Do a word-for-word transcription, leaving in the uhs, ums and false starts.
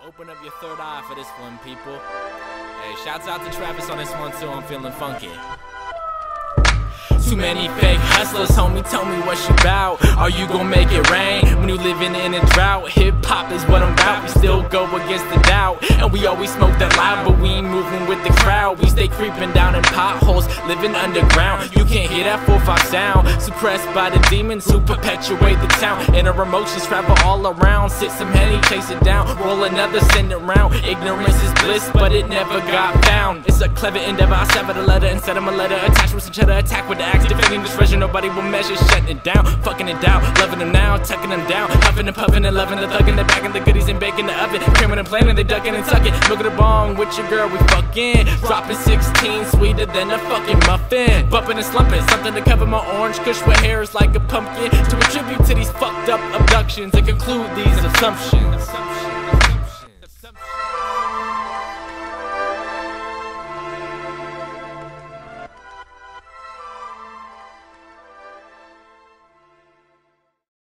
Open up your third eye for this one, people. Hey, shouts out to Travis on this one too. I'm feeling funky. Too many fake hustlers, homie, tell me what you bout. Are you gon' make it rain when you living in a drought? Hip-hop is what I'm about, we still go against the doubt. And we always smoke that loud, but we ain't moving with the crowd. We stay creeping down in potholes, living underground. You can't hear that four five sound, suppressed by the demons who perpetuate the town. And our emotions travel all around, sit some Henny, chase it down, roll another, send it round. Ignorance is bliss, but it never got found. It's a clever endeavor, I sever the letter and set him a letter. Attached with some cheddar, attack with the axe. Defending this treasure, nobody will measure. Shutting it down, fucking it down, loving them now, tucking them down, huffing and puffing and loving the thugging, the bagging the goodies and baking the oven, cramming and planning, they ducking and sucking. Milking the bong with your girl, we fucking dropping sixteen, sweeter than a fucking muffin. Bumping and slumping, something to cover my orange kush with hairs like a pumpkin. To attribute to these fucked up abductions and conclude these assumptions.